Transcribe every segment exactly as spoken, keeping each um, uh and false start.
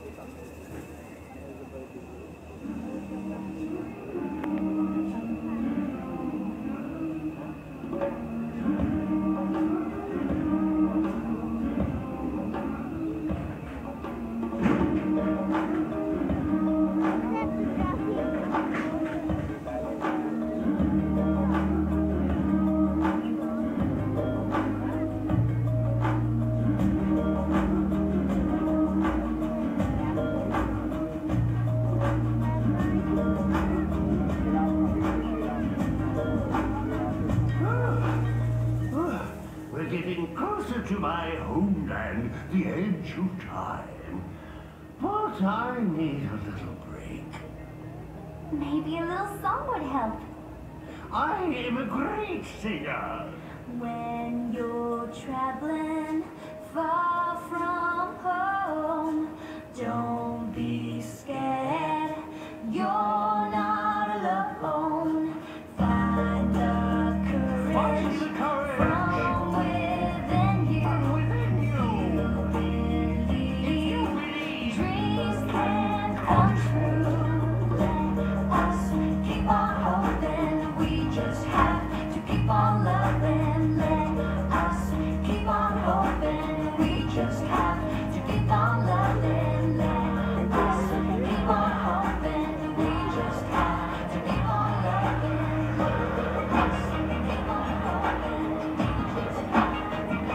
To my homeland, the edge of time. But I need a little break. Maybe a little song would help. I am a great singer. When you're traveling far from home, don't be scared. You're not alone. Find the courage. Find the courage. From within you. From within you. Believe dreams can come true. Let us keep on hoping. We just have to keep on loving. Let us keep on hoping. We just have to keep on loving. Let us keep on hoping. We just have to keep on loving. Let us keep on hoping. We just have to keep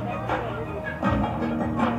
on loving.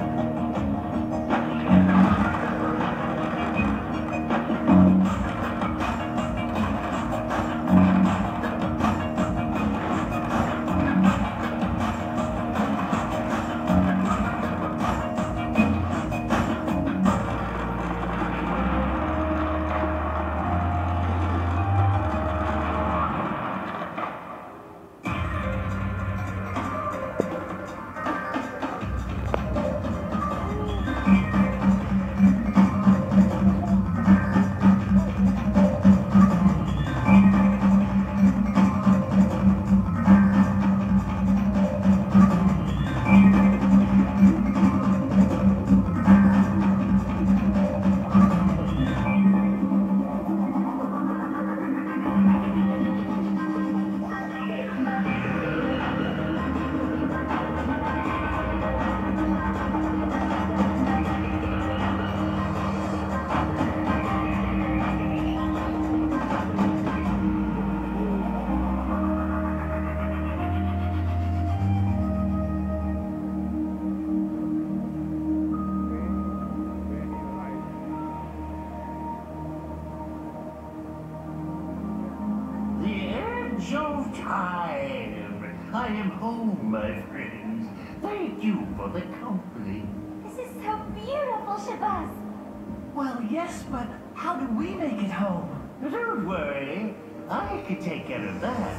Of time. I am home, my friends. Thank you for the company. This is so beautiful, Shabazz. Well, yes, but how do we make it home? Don't worry. I can take care of that.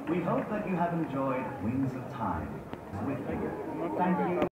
We hope that you have enjoyed Wings of Time. With you. Thank you.